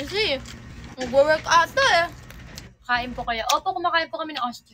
Kasi, mag-work ata eh. Kain po kayo. Opo, kumakain po kami ng ostya.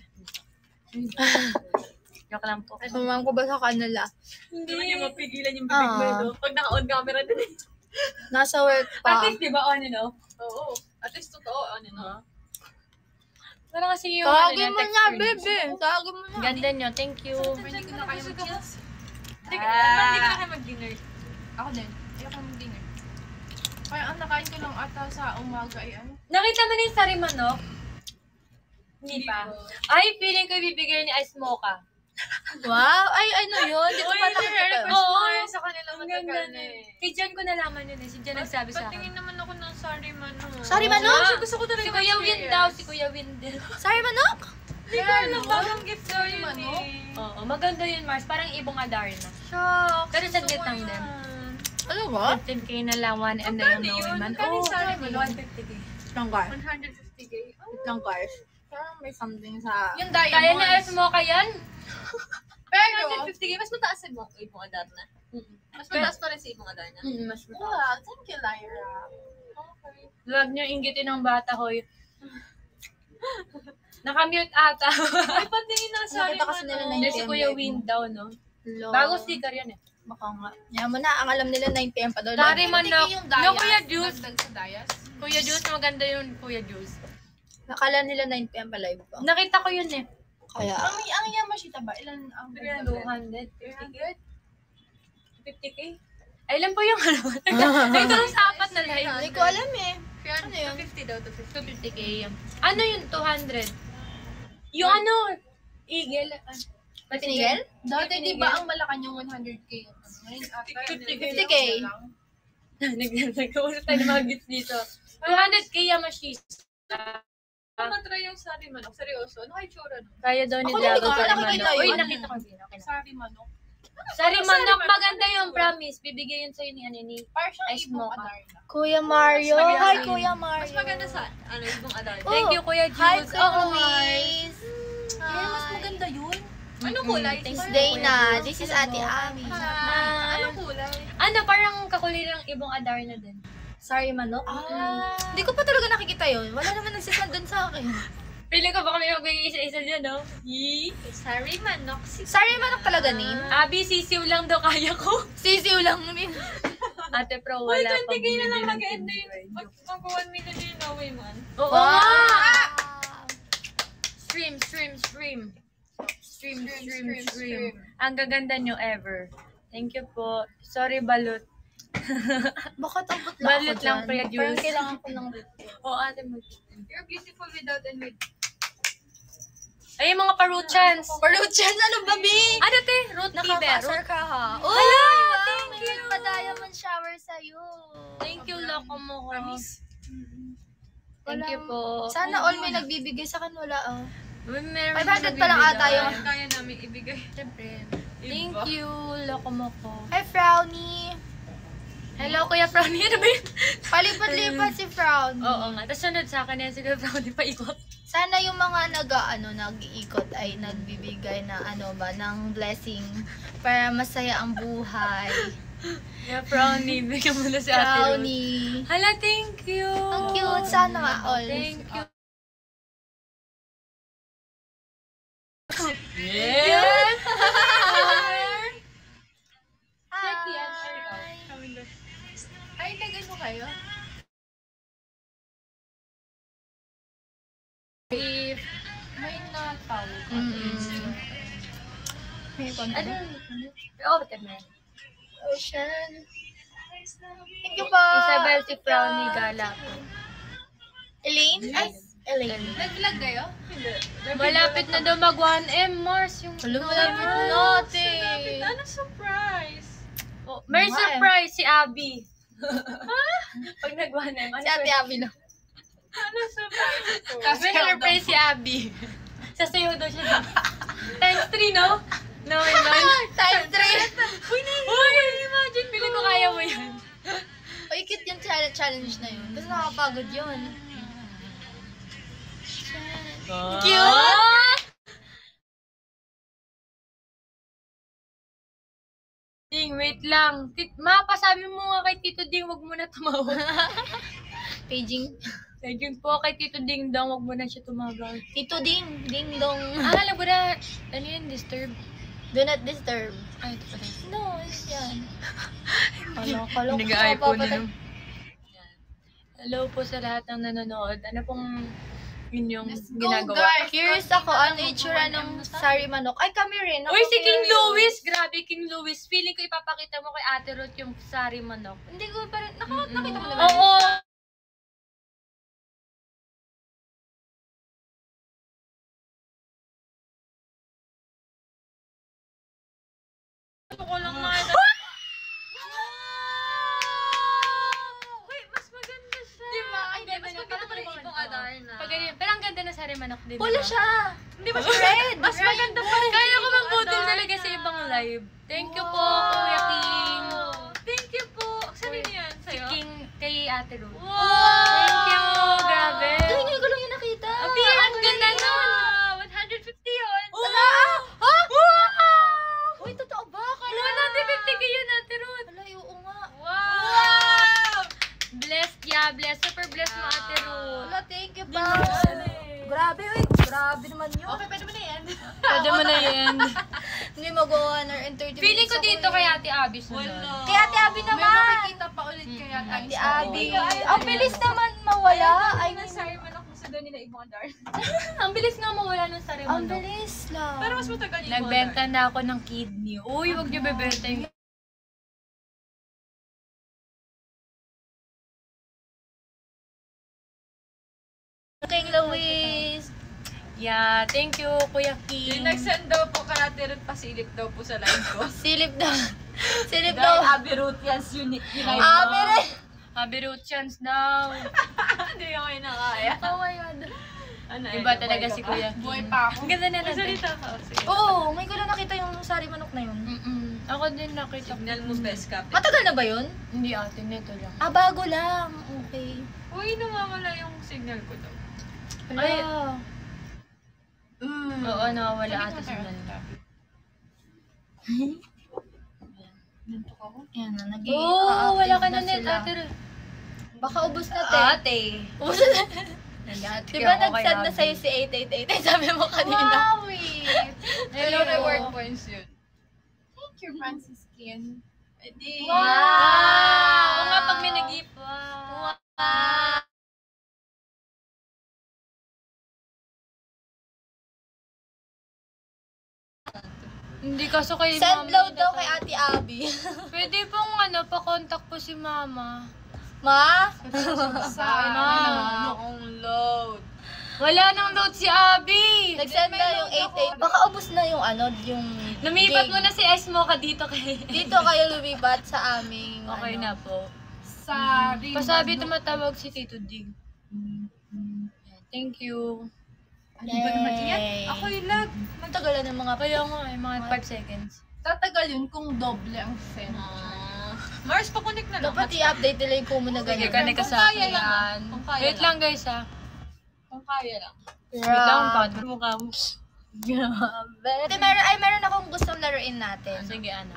Joke lang po. Sumang ko ba sa kanila? Hindi niyo mapigilan yung bibig mo, no? Pag naka-on camera din. Nasa work pa. At least, di ba, on and off? Oo. At least, totoo, on and off. Wala kasi yung Tawagin mo na, bebe. Tawagin mo na. Ganda nyo. Thank you. Hindi ko na kayo mag-cheers. Hindi ko na kayo mag-dinner. Ako din. Ayoko mag-dinner. Kaya ang nakain ko lang ata sa umaga ay ano? Nakita mo na yung sari manok? Hindi pa. Ay, feeling ko ibibigay ni Ice Mocha. Wow, ay ano yun? Dito pa nakikita. Oo. Sa kanila Ang ganda matagal na na eh. Kay Jan ko nalaman yun eh. Si Jan nagsabi sa Patingin akin. naman ako ng sari manok. Sari manok? Ah, Gusto ko talaga Si Kuya Win daw. Si Kuya Win din. Sorry, manok? Hindi ko alam, parang gift daw yun Manok? eh. Oo, maganda yun, Mars. Parang ibong Adarna. Shucks. Pero saglit lang din. Ano ba? 15K na lang, one and Magkano then yun? man. Magkano yung sari man? manok? 150K. Lang guys. 150k. Lang guys. Parang may something sa... Yung diamond. Kaya ni Ice Mocha yan? Pero, 150K, mas mataas sa ibong Adarna. mas mataas pa rin sa ibang Adarna. Mas mataas. Wow, thank you, Lyra. Okay. Huwag niyo inggitin ng bata, hoy. Nakamute ata. Ay, patingin ng sari Nakita kasi nila manok. na Hindi si Kuya Win daw, no? Hello. Bago sticker yan eh. Baka nga. Yan mo na, ang alam nila 9 PM pa daw. Sari manok. Yung No, Kuya Juice. Dagdag sa Dayas. Kuya Juice, maganda yun, Kuya Juice. Nakala nila 9 PM pa live pa. Nakita ko yun eh. Kaya, Ang Yamashita ba? Ilan ang 300. 300? 50K? Ay, ilan po yung ano? Nakita ko sa apat na live. hindi ko alam eh. Ano yun? 250 daw, 250K yan. Ano yun, 200? Yung ano, Eagle. Pinigel? Dati di ba ang Malacanang 100k? Ngayon ata 50K. Nag-uusap tayo ng mga gifts dito. 200K Yamashita. Matry yung sari manok. Seryoso? Ano kayo tsura nun? Kaya daw ni Ako din, Diago hindi ko Sari nakikita Manok. Uy, yun. nakita ko din. Okay na. Sari manok. Sari Manok, maganda yung promise. Bibigay yun sa'yo ni ano ni Parang siyang Ice ibong Mocha. Adarna. Kuya Mario. Mas maganda Hi, yun. Kuya Mario. Mas maganda sa ibong Adarna. Oh. Thank you, Kuya Hi, Jules. Kuya Oo, Luis. Kaya mas maganda yun. Anong kulay? Thanks, Kuya Dana. Jules. This is Ate Ami. Hi. Anong kulay? Ano, parang kakulay ng ibong Adarna din. Sorry, manok. Hindi ko pa talaga nakikita yun. Wala naman nagsisend dun sa akin. Pili ko baka may magbigay isa-isa dyan, no? Sari manok. Sorry, manok talaga name. Abi, sisiw lang daw kaya ko. Sisiw lang. Ate Pro, Uy, wala 20k na lang pang mag-end bibili na yun. ng Mag-1 million na yun, no way man. Oo Wow. nga! Stream. Ang gaganda nyo ever. Thank you po. Sorry, balot. Bakit abot lang Balit ako lang, dyan? Kuya Jules. Parang kailangan ko ng Oo, ate mo. You're beautiful without and with. Ay, yung mga paruchans. Paruchan, ano ba, B? Ano, te? Root beer. Nakaka-sir ka, ha? Oh, Hala, wow, thank may you. nagpa-diamond shower sa'yo. Thank you, loko mo ko. Thank Walang- you po. Sana all may nagbibigay sa akin, wala, oh. Meron 500 pa lang ata yung... Kaya namin ibigay. Siyempre. Thank you, loko mo ko. Hi, Frowny. Hello, Kuya Frowny. Ano ba yun? Palipat-lipat si Frowny. Oo nga. Tapos sunod sa akin yan, si Kuya Frowny paikot. Sana yung mga nag-iikot ay nagbibigay na ng blessing para masaya ang buhay. Kuya Frowny, bigyan mo na si Ate Ruth. Frowny. Hala, thank you. Ang cute. Sana nga all. Thank you. Yes! Ay, nag-ano kayo? If, May natawag. May konti. ano? Oo, tama. Ocean. Thank you po. Isabel si Frowny Gala po. Elaine? Ay, Elaine. Nag-vlog kayo? Hindi. Malapit na daw mag 1M, Mars. Yung Malapit Mars. natin. Ano surprise? Oh, may 1M. surprise si Abby. Pag nag 1M, ano Si Ate Abby na. Ano surprise ko? May surprise si Abby. Sasayaw daw siya. Times 3, no? No, man. Time 3. Uy, imagine, pili ko kaya mo yan. Uy, cute yung challenge na yun. Kasi nakakapagod yun. Cute! Ding, wait lang. Ma, pasabi mo nga kay Tito Ding, wag mo na tumawa. Paging. Thank po kay Tito Ding Dong. Huwag mo na siya tumawag. Tito Ding. Ding dong. Alam ko na. Ano yun? Disturb? Do not disturb. Ay, ito pala. No, yan. Kalo ko Nag-iPhone na. Hello po sa lahat ng nanonood. Ano pong inyong Let's go, ginagawa? guys. Curious ako, ano itsura ng sari manok. Ay, kami rin. Uy, si King Curious. Louis! Grabe, King Louis. Feeling ko ipapakita mo kay Ate Ruth yung sari manok. Hindi ko pa rin. Nakita mo naman. Oo! Gusto ko lang nga. Wait, mas maganda siya. Diba? Ay, Ang ganda mas niya. maganda Parang pa rin ibang ibang Adarna. Pag ganyan. Pero ang ganda ng sari manok din. Pula diba? siya. Hindi ba siya red? Mas maganda pa rin. Kaya ko magbudol talaga sa ibang live. Thank you po, Kuya King. Thank you po. Sabi niyo yan Si sa'yo? King kay Ate Ruth. Wow! Thank you. Grabe. Ngayon ko lang yung nakita. Abi, ang ganda nun. 150 yun. Ha? Uy, totoo ba? Kala. 150 kayo, Ate Ruth. Alay, oo nga. Wow! Blessed, yeah. Blessed. Super blessed mo, Ate Ruth. Wala, thank you pa. Grabe, uy. Grabe naman yun. Okay, pwede mo na yan. Pwede mo na yan. Hindi mag-130 Feeling ko dito kay Ate Abby sunod. Kay Ate Abby May naman. makikita pa ulit kaya tayo Ate sa Abby. video. Ang bilis naman mawala. Ay, Sorry man ako sa doon nila ibang Adarna. Ang bilis nga mawala ng sari ang manok. bilis lang. Pero mas matagal yung Nagbenta na ako ng kidney. Uy, wag niyo bebenta yung... King Louis. Yeah, thank you, Kuya King. Yung nag-send daw po ka natin rin pasilip daw po sa live ko. Silip daw. Silip Dahil daw. Abby Ruth yan, unique. Abi rin. Happy Root chance daw. Hindi ko kayo nakaya. Oh my God. Ano, Iba talaga si Kuya King. Buhay pa ako. Ang ganda na natin. Magsalita ka. Sige. Oo, may ko lang nakita yung sari manok na yun. Ako din nakita. Signal mo best kapit. Matagal na ba yun? Hindi ate, neto lang. Ah, bago lang. Okay. Uy, nawawala yung signal ko daw. Ay. Hala. Oo, nawawala ate sa nan. Nantok ako. Yan na, Oo, wala ka na net, ate. Baka ubos na, te. Ate. Ubos na. Diba nag-send na sa'yo si 888? Sabi mo kanina. Hello, reward points yun. Thank you, Francis Kian. Edi. Wow! Oo nga, pag may nag-gift. Wow! Hindi kaso kay Send Mami load daw na kay tayo. Ate Abby. Pwede pong pa-contact po si Mama. Ma? Ma. Noong load. Wala nang load si Abby. Nag-send na yung 88. Baka ubos na yung yung Lumipat gig. mo na si Esmo ka dito kay... Dito kayo lumipat sa aming Okay na po. Sa Pasabi tumatawag si Tito Dig. Thank you. Ano ba naman yan? Yay. Ako yung lag. Matagalan ng mga Kaya nga, mga 5 seconds. Tatagal yun kung doble ang send. Mars, pa-connect na lang. dapat i-update nila yung kumo na Sige, ganyan. kani ka sa Kung kaya lang, akin. kung kaya Wait lang guys ha. Kung kaya lang. Wait lang, paano mukha mo? Grabe. Meron akong gustong laruin natin. Sige, ano?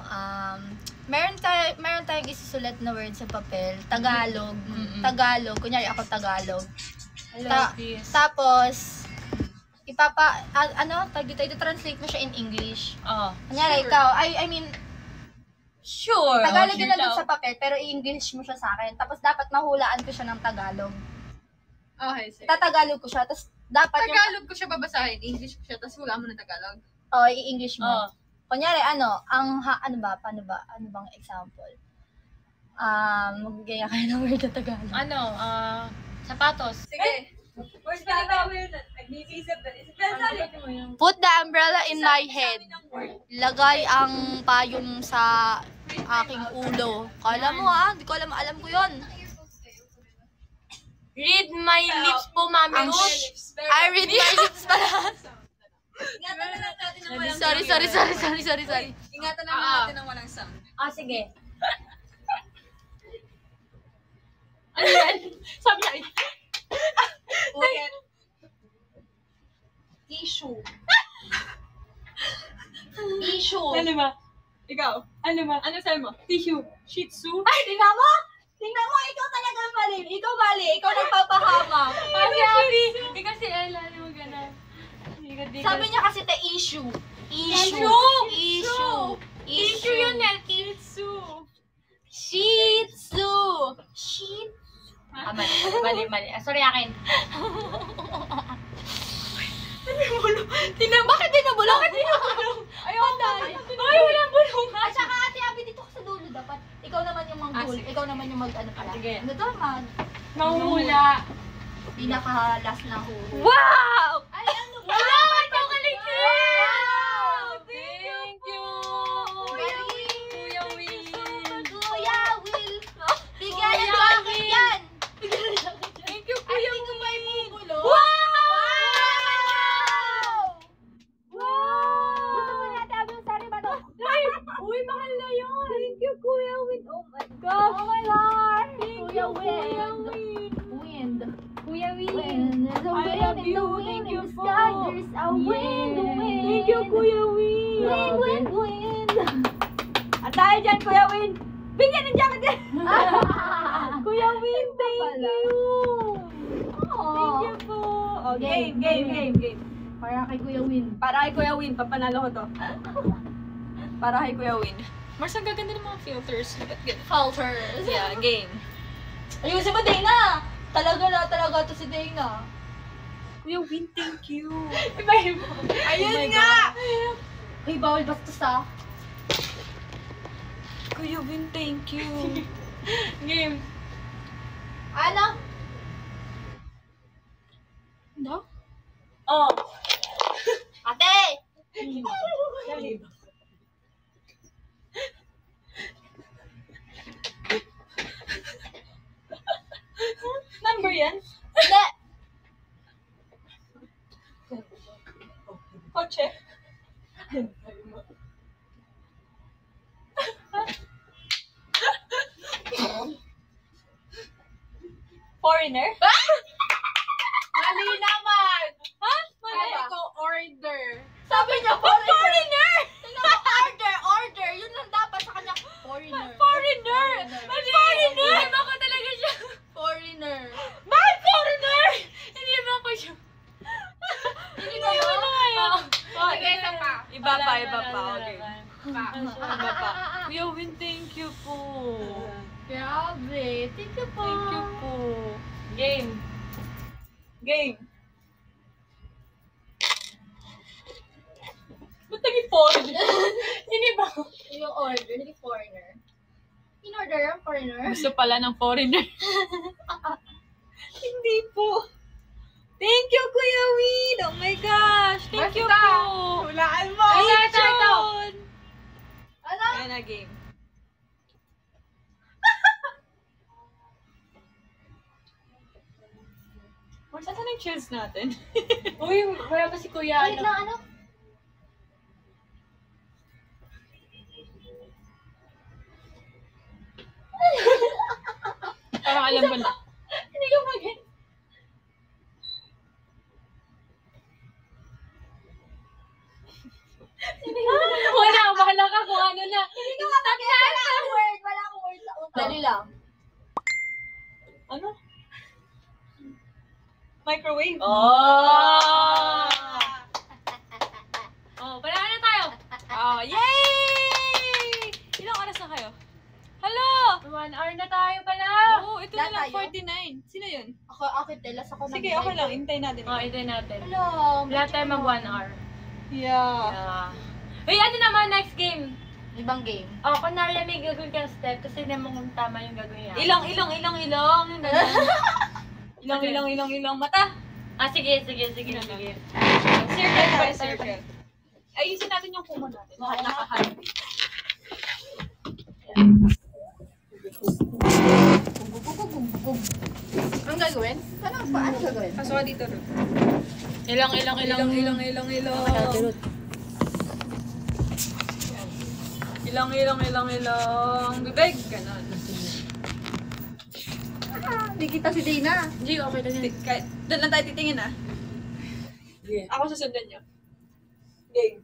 Meron tayong isusulat na word sa papel. Tagalog. Mm-mm. Tagalog. Kunyari ako Tagalog. Hello, peace. Tapos, translate mo siya in English. Oh. Kunyari, Sure. ikaw, I mean, Sure. Tagalog yun na dun sa papel, pero i-English mo siya sa akin. Tapos, dapat mahulaan ko siya ng Tagalog. Okay, sige. Tatagalog ko siya, tapos dapat Tagalog ko siya babasahin, English ko siya, tapos wala mo ng Tagalog. i-English mo. Oh. Kunyari, paano bang example? Magigaya kayo ng word na Tagalog. Ano, sapatos. Sige. Put the umbrella in my head. Lagay ang payong sa aking ulo. Kala mo hindi ko alam ko yun. Read my lips po, Mami Ruth. I read my lips pala. Ingatan na lang natin ng walang Sorry. Ingatan na natin ng walang sound. Sige. Ano yan? Sabi niya, Ulit. Tissue. Tissue. ano ba? Ikaw, ano ba? Ano sabi mo? Tissue. Shih Tzu. Ay, tingnan mo! Tingnan mo, ikaw talaga mali. mali. Ikaw mali. Ikaw nagpapahamak. Kasi Abby, ikaw si Ella, ano mo gana? Sabi niya kasi the issue. Issue yun eh, Kitsu. Shih Tzu. Mali. Sorry akin. Bakit dinabulong? Ayaw, dahil. Ay, walang bulong. At saka ate Abby, dito ka sa dulo dapat. Ikaw naman yung mag-dulo. Ikaw naman yung mag-ano pala. Sige. Ano to? Mahuhula. Pinaka-last na huli. Wow! Ay, ano ba? Wala! Ito ka lang! Wow! Thank you! Kuya Will. Kuya Will. Kuya Will. Bigyan Kuya ng jacket Will. yan. Thank you, Ay, Kuya hindi ko may bubulo. Wow! Gusto mo natin Abby yung sari ba to? Uy, mahal na yun! Thank you, Kuya Wind. Oh my God. Oh my Lord. Kuya Wind. Wind. Kuya Will. Wind. There's a I wind love in you. the wind Thank in you the po. sky. There's a wind. Thank you, Kuya Will. Wind. At tayo dyan, Kuya Win. Bigyan ng jacket yan. Kuya Win, thank you. Thank you po. Oh, game. Para kay Kuya Wind. Para kay Kuya Win, papanalo ko to. Para kay Kuya Win. Mars, ang gaganda ng mga filters. Falters. Yeah, game. Ayusin mo, Dana. Talaga to si Dana. Kuya Win, thank you. Iba-iba. Ayun nga! Uy, bawal bastos ah. Kuya Win, thank you. Game. Ano? No? Oh. Ate! Number yan? Hindi. Kotse? Foreigner? Mali naman. Ha? Sabi ko order. Sabi niya, foreigner! Tingnan mo, order. Yun lang dapat sa kanya. Foreigner. Foreigner! Foreigner! Hindi ba ko talaga siya? Foreigner. Bakit foreigner? Hindi ba ko siya? Hindi ba yun? Sige, isa pa. Iba pa. Okay. Pa. Iba pa. Kuya Win, thank you po. Grabe. Thank you po. Thank you po. Game. Ba't naging foreigner? Hindi ba? Yung order, hindi foreigner. In-order ang foreigner. Gusto pala ng foreigner. Hindi po. Thank you, Kuya Win! Oh my gosh! Thank you Basta. po! Hulaan mo. Ito! Ano? Ayan na, game. Mars, asan yung chills natin? Uy, wala pa si Kuya. Wait lang, ano? Parang alam ko na. Hindi ko mag- Wala, bahala ka kung ano na. Hindi ko mag-get. Wala akong word sa utak. Dali lang. Ano? Microwave. Oh! Oh, panalo na tayo. Oh, yay! Ilang oras na kayo? Hello! 1 hour na tayo pala. Oo, ito Lahat na lang, tayo? 49. Sino yun? Ako, telas ako Sige, okay lang. Hintay natin. Oh, ito natin. Hello. Lahat tayo mag 1 hour. Yeah. Uy, ano naman next game? Ibang game. Oh, kunwari may gagawin kang step kasi hindi mo kung tama yung gagawin niya. Ilang. Mata. Ah, sige. Circle tayo, circle. Ayusin natin yung kumo natin. Nakahal. Anong gagawin? Ano gagawin? Pasok ka dito, Ruth. Ilang. Ilang. Bibig. Ganon. Hindi kita si Dana. Hindi, okay na yan. Doon lang tayo titingin, ah. Ako susundan niyo. Game.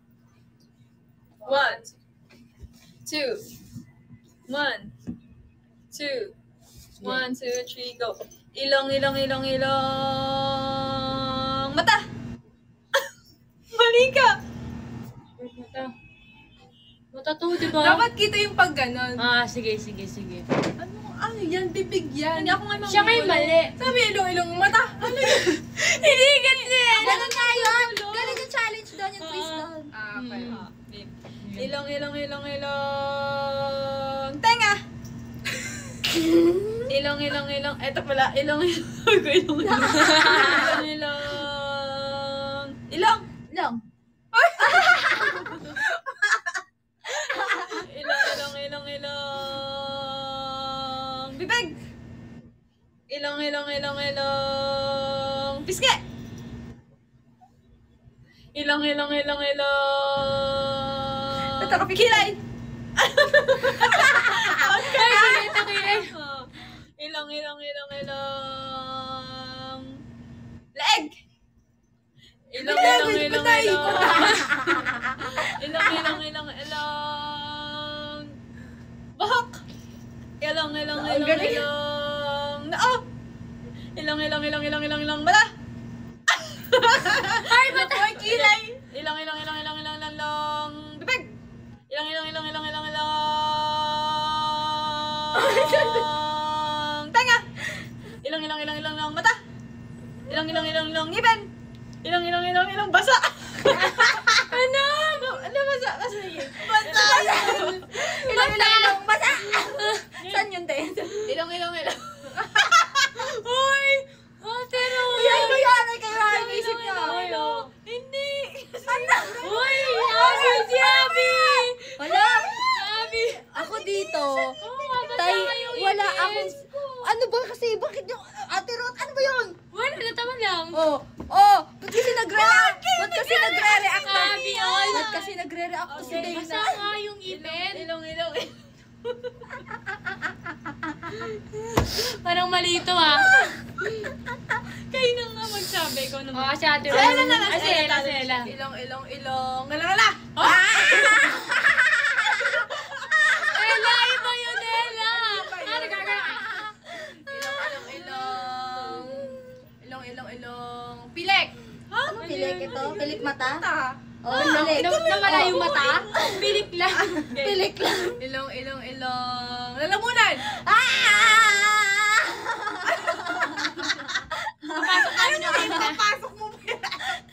1, 2, 1, 2, 1, 2, 3, go. Ilong. Mata! Mali ka! Mata to, di ba? Dapat kita yung pag ganon. Sige. Ano yan? Bibig yan. Hindi ako nga Siya ngayon mali. Sabi ilong mata. Ano yan? Hindi kasi. Ganun nga yun. Ganun yung challenge doon, yung twist doon. Okay. Ilong. Tenga! Ilong. Eto pala, ilong. Ilong. Lang. Ilong. Bibig! Ilong. Piske! Ilong. Kilay! Ilong. Leeg! Ilong. Bahok! Ilong. Noo! Ilong. Mata! Ay, mata! Kilay! Ilong. Bibig! Ilong. Tenga! Ilong. Mata! Ilong. Ngipin! Ilong. Basa! Ano basa? Basa! Ilong. Basa! Saan yun, te? Ilong. Uy! Pero... Yan ko yan. Ay, kayo isip niya. Hindi! Uy! Si Abby! Wala. Abby! Ako dito. Tay, Tay, wala akong... Ano ba kasi? Bakit yung... Ate Rot, ano ba yun? Wala, natama lang. Ba't kasi nagre-react? Ba't kasi nagre-react to? Abby, all. Ba't kasi nagre-react to si Dana? Basta nga yung ipin. Ilong. Parang malito ah. Kayo na nga magsabi. Ikaw naman. Si Ate Rose. Sela na. Sela. Ilong. Lalala. Ella, iba yun, Ella. Ilong. Pilek. Ano pilik ito? Pilik mata? Ta. Oh, pilik. Nawala yung mata? Pilik lang. Pilik lang. Ilong. Lalamunan. Papasok kami na kayo na. Pasok mo ba yan?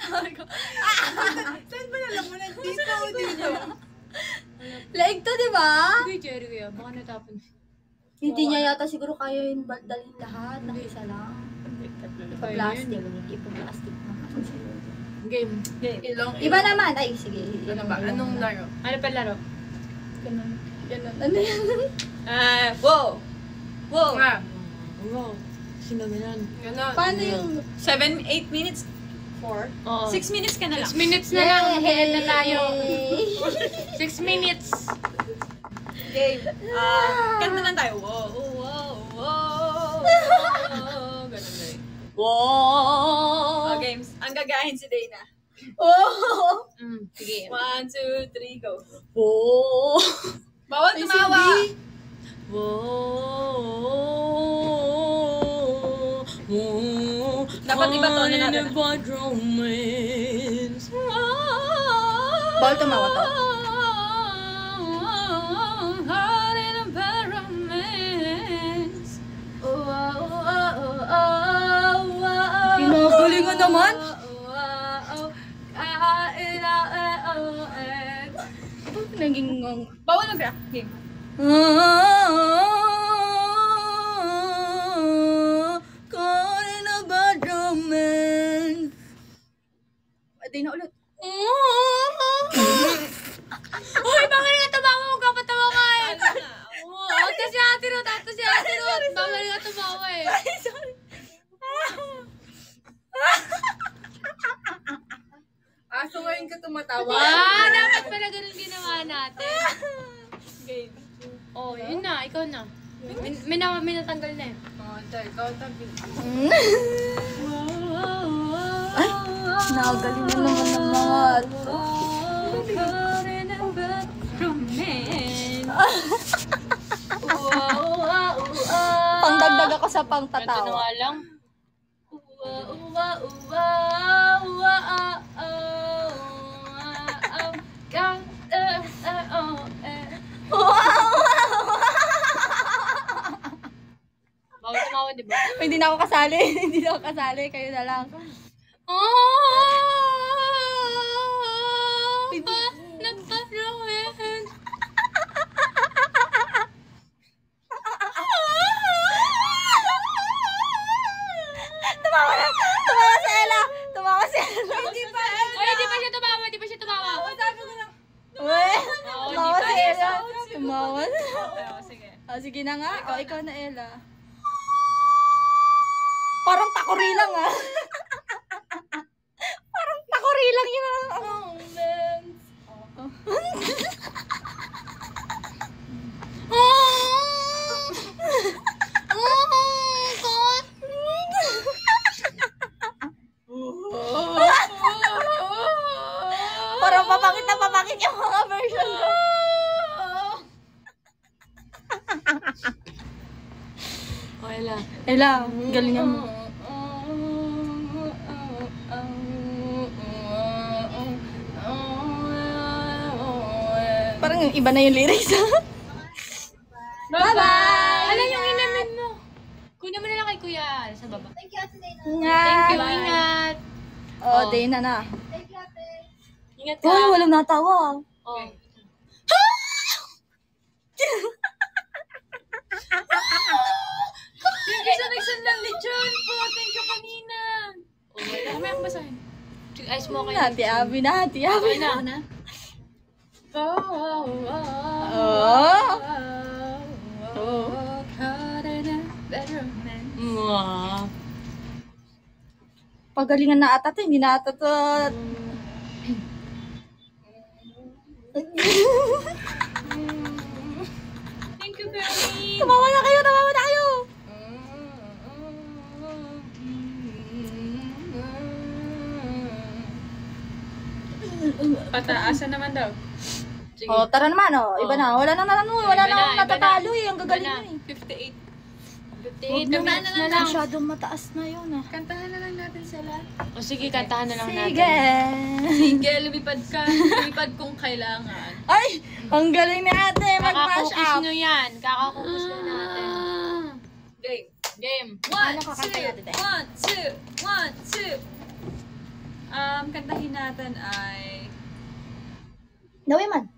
Saan ba lalamunan? Dito o dito? Laig to, di ba? Sige, Jerry, kuya. Baka natapon. Hindi niya yata siguro kaya yung dalhin lahat ng isa lang. Ipa-plastic. Ipa-plastic naman siguro. Game. Ilong. Iba naman. Ay, sige. Ano ba? Anong laro? Ano pa laro? Ganun. Ano yan? Wow! Nga. Wow. Sino ba yan? Ganon. Paano yung... 7, 8 minutes? 4? Oo. 6 minutes ka na lang. 6 minutes na lang. Mag-end na tayo. Yay! 6 minutes. Game. Kanta lang tayo. Wow. Ganun na rin. Wow. Games. Ang gagahin si Dana. Oh! Sige. 1, 2, 3, go. Wow. Bawal tumawa. Wow. Dapat iba to na natin. Bawal tumawa to. Pinagalingan naman. Naging... Bawal na game. Calling about romance. Di na ulit. Uy, bakit nga tumawa? Huwag ka patawa ka eh. Ito si Ate Ruth. Bakit nga tumawa eh. So ngayon ka tumatawa. Dapat pala ganun ginawa natin. Game. Oh, yun na. Ikaw na. May natanggal na eh. Ikaw tabi. Ay, nagaling na naman ng mga to. Pangdagdag isa pang Ito na tatawa. nga lang. Bawal tumawa, di ba? Hindi na ako kasali. Hindi na ako kasali. Kayo na lang. Nagpaluhin. Tumawa na! Tumawa si Ella! Tumawa si Ella! Ay, di pa siya tumawa, di pa siya tumawa. Uy! Oo, Tumawa di pa. si Ella! Tumawa na. Sige. Oh, sige na nga. O, ikaw na, Ella. Parang takuri lang, ah. Parang takuri lang yun. Parang papakit na papakit yung mga version ko. Okay lang. Ella, galingan mo. Parang iba na yung lyrics. Bye-bye! Ano yung inamin mo? Kunin mo na lang kay Kuya sa baba. Thank you, ingat. Oh, day na na. Ingat ka. Oh, walang natawa. Oh. Thank you sa nagsandang lechon po. Thank you kanina. Mamaya akong basahin. Ice mo kayo. Hati abi na, hati abi Okay na. Oh. Mwah. Pagalingan na ata to, hindi na ata to. Thank you, Granny. Tumawa na kayo, tumawa na kayo. Pataasan naman daw. Sige. Oh, tara naman, oh. Iba na. Wala nang nananoy, wala Iba na, nang iba natatalo na. eh. Ang gagaling Iba mo eh. 58. 58 minutes na lang. Masyadong mataas na yun ah. Kantahan na lang natin sila. O sige, kantahan na lang natin. Sige. Sige, lumipad ka. Lumipad kung kailangan. Ay, ang galing ni ate. Mag-mash Kakakukis up. nyo yan. Kakakukis na natin. Game. Game. One, kakanta natin, te? one, two. Kantahin natin ay... Dawi man.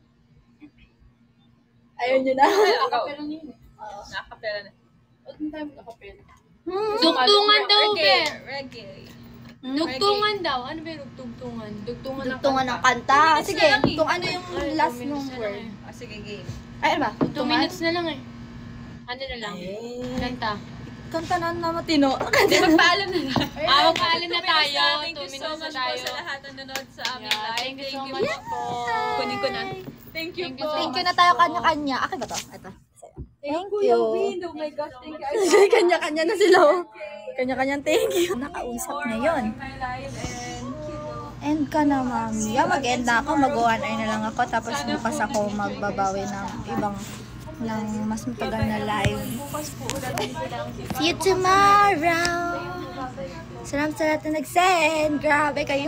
Ayun yun na. Nakakapela na yun eh. Nakakapela na. Huwag na tayo makakapela. Dugtungan daw, be. Reggae. Dugtungan daw. Ano ba yung dugtungan? Dugtungan ng kanta. Sige, kung ano yung last nung word. Sige, game. Ay, ano ba? 2 minutes na lang eh. Ano na lang? Kanta. Kanta na na matino. Hindi, magpaalam na lang. Magpaalam na tayo. Thank 2 you so minutes na much po tayo. sa lahat ng nanood sa aming Yeah, live. thank you so much po. Kunin ko na. Thank you Thank you po. so Thank you na tayo kanya-kanya. Akin ba to? Ito. Thank Kuya you. Win, oh my gosh, thank you. Kanya-kanya na sila. Oh. Kanya-kanyang thank you. Nakausap na yun. My live and End ka na, mami. Yeah, mag-end na ako. Mag-1 hour na lang ako. Tapos bukas ako magbabawi ng ibang ng mas matagal na live. See you tomorrow. Salamat sa lahat na nag-send. Grabe kayo.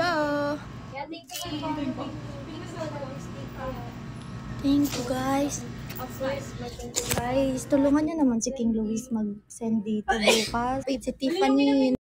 Thank you, guys. Guys, tulungan nyo naman si King Luis mag-send dito bukas. Wait, si Tiffany.